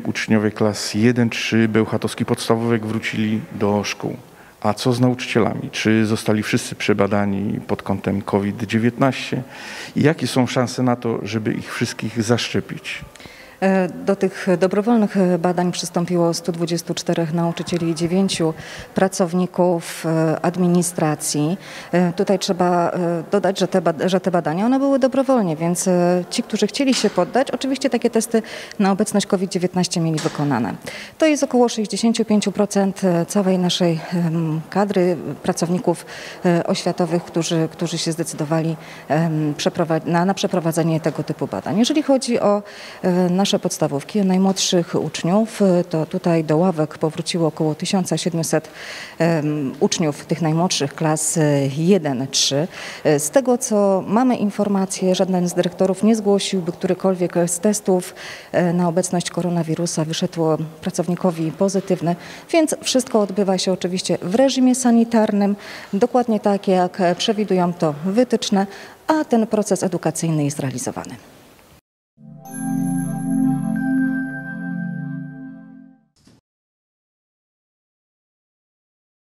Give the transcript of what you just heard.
uczniowie klas 1-3 bełchatowskich podstawówek wrócili do szkół. A co z nauczycielami? Czy zostali wszyscy przebadani pod kątem COVID-19? I jakie są szanse na to, żeby ich wszystkich zaszczepić? Do tych dobrowolnych badań przystąpiło 124 nauczycieli i 9 pracowników administracji. Tutaj trzeba dodać, że te badania one były dobrowolnie, więc ci, którzy chcieli się poddać, oczywiście takie testy na obecność COVID-19 mieli wykonane. To jest około 65% całej naszej kadry pracowników oświatowych, którzy się zdecydowali na przeprowadzenie tego typu badań. Jeżeli chodzi o nasze podstawówki, najmłodszych uczniów, to tutaj do ławek powróciło około 1700 uczniów tych najmłodszych klas 1-3. Z tego, co mamy informacje, żaden z dyrektorów nie zgłosiłby którykolwiek z testów na obecność koronawirusa wyszedł pracownikowi pozytywny, więc wszystko odbywa się oczywiście w reżimie sanitarnym, dokładnie tak jak przewidują to wytyczne, a ten proces edukacyjny jest realizowany.